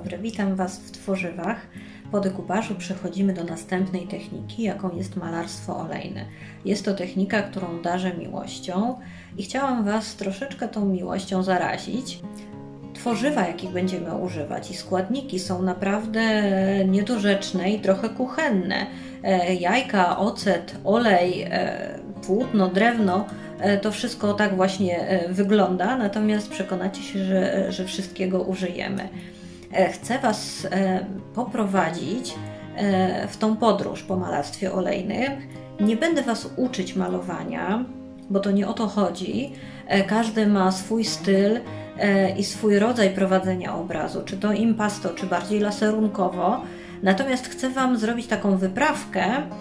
dobry, witam Was w tworzywach. Po dekupażu przechodzimy do następnej techniki, jaką jest malarstwo olejne. Jest to technika, którą darzę miłością i chciałam Was troszeczkę tą miłością zarazić. Tworzywa, jakich będziemy używać, i składniki są naprawdę niedorzeczne i trochę kuchenne. Jajka, ocet, olej, płótno, drewno, to wszystko tak właśnie wygląda, natomiast przekonacie się, że wszystkiego użyjemy. Chcę Was poprowadzić w tą podróż po malarstwie olejnym. Nie będę Was uczyć malowania, bo to nie o to chodzi. Każdy ma swój styl i swój rodzaj prowadzenia obrazu, czy to impasto, czy bardziej laserunkowo. Natomiast chcę Wam zrobić taką wyprawkę,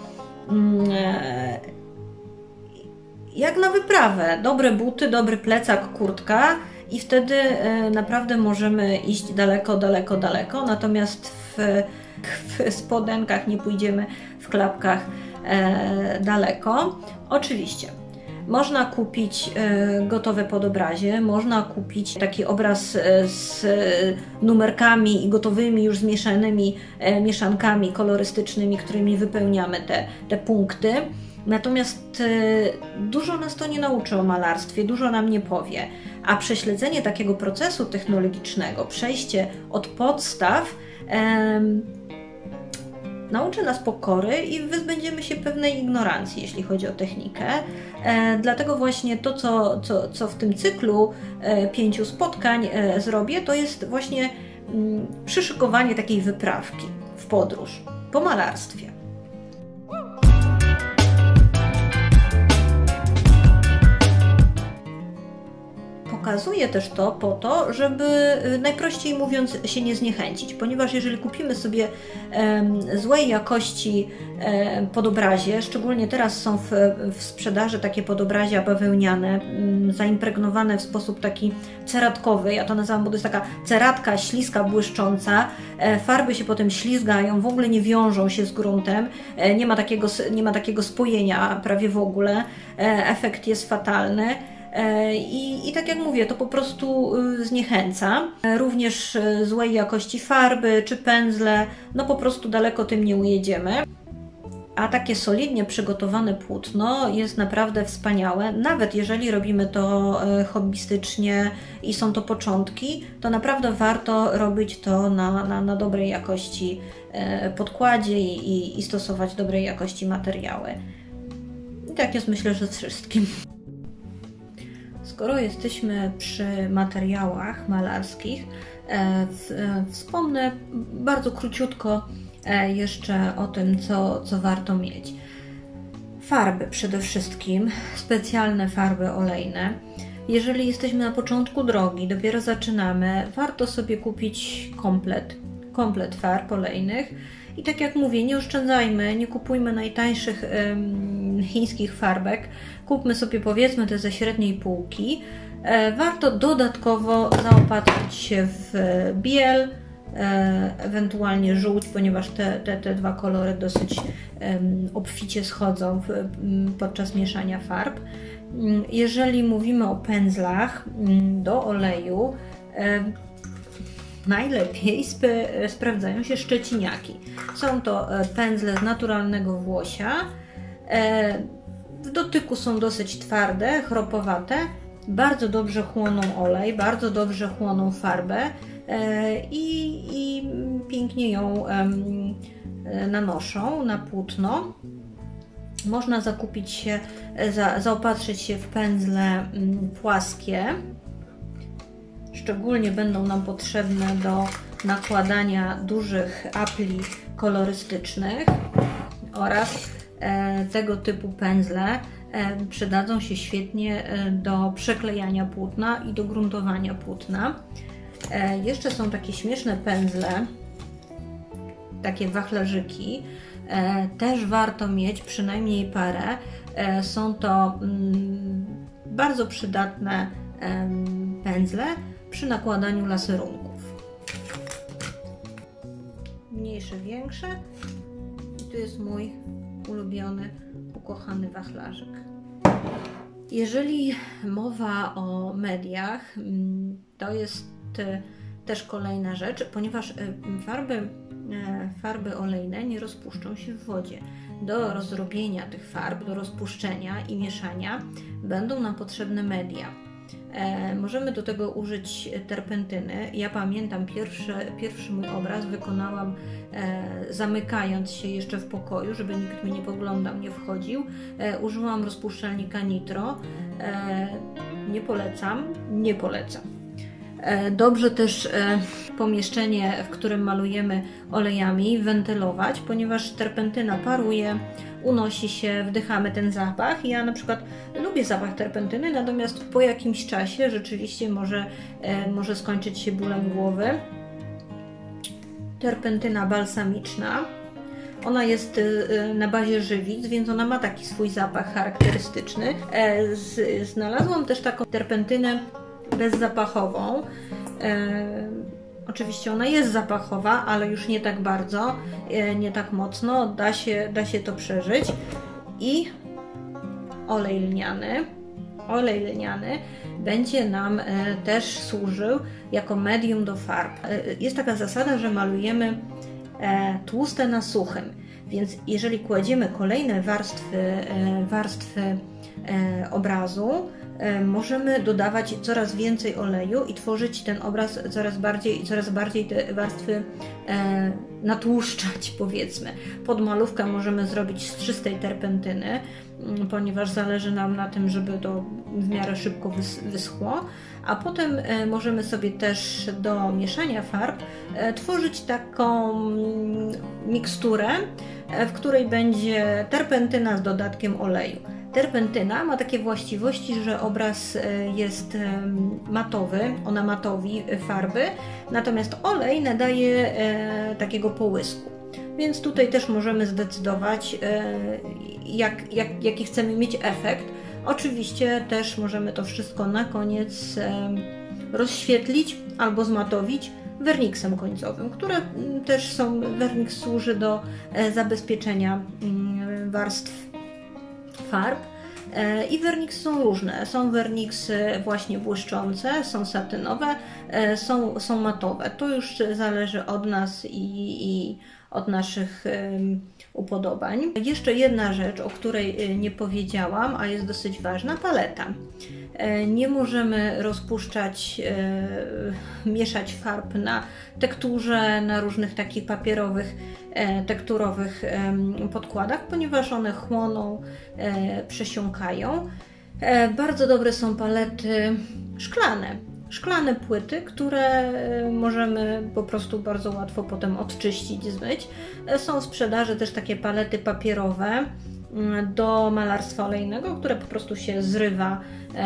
jak na wyprawę. Dobre buty, dobry plecak, kurtka i wtedy naprawdę możemy iść daleko, daleko, daleko. Natomiast w spodenkach nie pójdziemy, w klapkach daleko. Oczywiście można kupić gotowe podobrazie, można kupić taki obraz z numerkami i gotowymi, już zmieszanymi mieszankami kolorystycznymi, którymi wypełniamy te punkty. Natomiast dużo nas to nie nauczy o malarstwie, dużo nam nie powie. A prześledzenie takiego procesu technologicznego, przejście od podstaw, nauczy nas pokory i wyzbędziemy się pewnej ignorancji, jeśli chodzi o technikę. Dlatego właśnie to, co w tym cyklu 5 spotkań zrobię, to jest właśnie przyszykowanie takiej wyprawki w podróż po malarstwie. Pokazuję też to po to, żeby najprościej mówiąc się nie zniechęcić, ponieważ jeżeli kupimy sobie złej jakości podobrazie, szczególnie teraz są w sprzedaży takie podobrazia bawełniane, zaimpregnowane w sposób taki ceratkowy, ja to nazywam, bo to jest taka ceratka śliska, błyszcząca, farby się potem ślizgają, w ogóle nie wiążą się z gruntem, nie ma takiego spojenia prawie w ogóle, efekt jest fatalny. I tak jak mówię, to po prostu zniechęca. Również złej jakości farby czy pędzle, no po prostu daleko tym nie ujedziemy. A takie solidnie przygotowane płótno jest naprawdę wspaniałe. Nawet jeżeli robimy to hobbystycznie i są to początki, to naprawdę warto robić to na dobrej jakości podkładzie i stosować dobrej jakości materiały. I tak jest, myślę, że z wszystkim. Skoro jesteśmy przy materiałach malarskich, wspomnę bardzo króciutko jeszcze o tym, co warto mieć. Farby przede wszystkim, specjalne farby olejne. Jeżeli jesteśmy na początku drogi, dopiero zaczynamy, warto sobie kupić komplet farb olejnych. I tak jak mówię, nie oszczędzajmy, nie kupujmy najtańszych chińskich farbek, kupmy sobie powiedzmy te ze średniej półki. Warto dodatkowo zaopatrzyć się w biel, ewentualnie żółć, ponieważ te dwa kolory dosyć obficie schodzą podczas mieszania farb. Jeżeli mówimy o pędzlach do oleju, najlepiej sprawdzają się szczeciniaki. Są to pędzle z naturalnego włosia. W dotyku są dosyć twarde, chropowate. Bardzo dobrze chłoną olej, bardzo dobrze chłoną farbę i pięknie ją nanoszą na płótno. Można zaopatrzyć się w pędzle płaskie. Szczególnie będą nam potrzebne do nakładania dużych apli kolorystycznych oraz tego typu pędzle przydadzą się świetnie do przeklejania płótna i do gruntowania płótna. Jeszcze są takie śmieszne pędzle, takie wachlarzyki. Też warto mieć przynajmniej parę. Są to bardzo przydatne pędzle przy nakładaniu laserunków. Mniejsze, większe. I tu jest mój ulubiony, ukochany wachlarzyk. Jeżeli mowa o mediach, to jest też kolejna rzecz, ponieważ farby olejne nie rozpuszczą się w wodzie. Do rozrobienia tych farb, do rozpuszczenia i mieszania będą nam potrzebne media. Możemy do tego użyć terpentyny. Ja pamiętam pierwszy mój obraz wykonałam zamykając się jeszcze w pokoju, żeby nikt mnie nie podglądał, nie wchodził. Użyłam rozpuszczalnika nitro. Nie polecam. Dobrze też pomieszczenie, w którym malujemy olejami, wentylować, ponieważ terpentyna paruje, unosi się, wdychamy ten zapach. Ja na przykład lubię zapach terpentyny, natomiast po jakimś czasie rzeczywiście może skończyć się bólem głowy. Terpentyna balsamiczna. Ona jest na bazie żywic, więc ona ma taki swój zapach charakterystyczny. Znalazłam też taką terpentynę bezzapachową. Oczywiście ona jest zapachowa, ale już nie tak bardzo, nie tak mocno, da się to przeżyć. I olej lniany. Olej lniany będzie nam też służył jako medium do farb. Jest taka zasada, że malujemy tłuste na suchym, więc jeżeli kładziemy kolejne warstwy obrazu, możemy dodawać coraz więcej oleju i tworzyć ten obraz coraz bardziej te warstwy natłuszczać, powiedzmy. Podmalówkę możemy zrobić z czystej terpentyny, ponieważ zależy nam na tym, żeby to w miarę szybko wyschło, a potem możemy sobie też do mieszania farb tworzyć taką miksturę, w której będzie terpentyna z dodatkiem oleju. Terpentyna ma takie właściwości, że obraz jest matowy, ona matowi farby, natomiast olej nadaje takiego połysku. Więc tutaj też możemy zdecydować, jaki chcemy mieć efekt. Oczywiście też możemy to wszystko na koniec rozświetlić albo zmatowić werniksem końcowym, werniks służy do zabezpieczenia warstw farb. I werniksy są różne. Są werniksy właśnie błyszczące, są satynowe, są matowe. To już zależy od nas i od naszych upodobań. Jeszcze jedna rzecz, o której nie powiedziałam, a jest dosyć ważna, paleta. Nie możemy rozpuszczać, mieszać farb na tekturze, na różnych takich papierowych, tekturowych podkładach, ponieważ one chłoną, przesiąkają. Bardzo dobre są palety szklane płyty, które możemy po prostu bardzo łatwo potem odczyścić, zmyć. Są w sprzedaży też takie palety papierowe do malarstwa olejnego, które po prostu się zrywa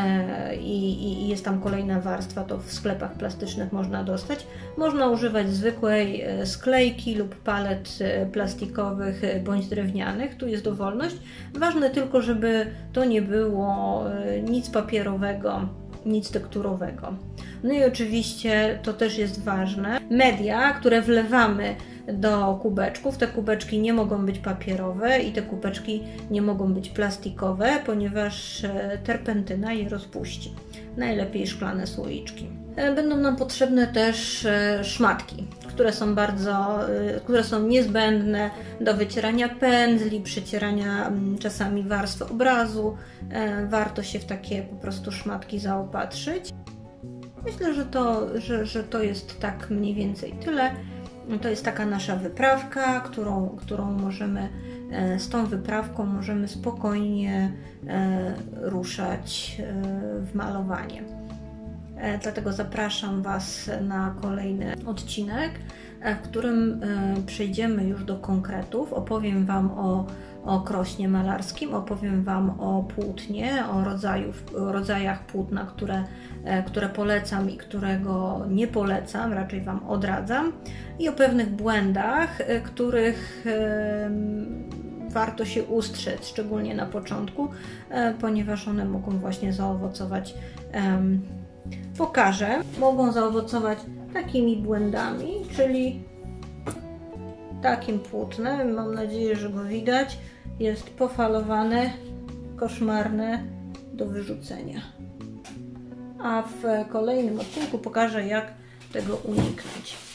i jest tam kolejna warstwa, to w sklepach plastycznych można dostać. Można używać zwykłej sklejki lub palet plastikowych bądź drewnianych, tu jest dowolność. Ważne tylko, żeby to nie było nic papierowego, nic tekturowego. No i oczywiście to też jest ważne. Media, które wlewamy do kubeczków, te kubeczki nie mogą być papierowe i te kubeczki nie mogą być plastikowe, ponieważ terpentyna je rozpuści. Najlepiej szklane słoiczki. Będą nam potrzebne też szmatki, które są niezbędne do wycierania pędzli, przycierania czasami warstw obrazu. Warto się w takie po prostu szmatki zaopatrzyć. Myślę, że to jest tak mniej więcej tyle. To jest taka nasza wyprawka, którą możemy, z tą wyprawką możemy spokojnie ruszać w malowanie. Dlatego zapraszam Was na kolejny odcinek, w którym przejdziemy już do konkretów. Opowiem Wam o krośnie malarskim, opowiem Wam o płótnie, o rodzajach płótna, które polecam i którego nie polecam, raczej Wam odradzam, i o pewnych błędach, których warto się ustrzec, szczególnie na początku, ponieważ one mogą właśnie zaowocować, mogą zaowocować takimi błędami, czyli takim płótnem, mam nadzieję, że go widać, jest pofalowane, koszmarne, do wyrzucenia. A w kolejnym odcinku pokażę, jak tego uniknąć.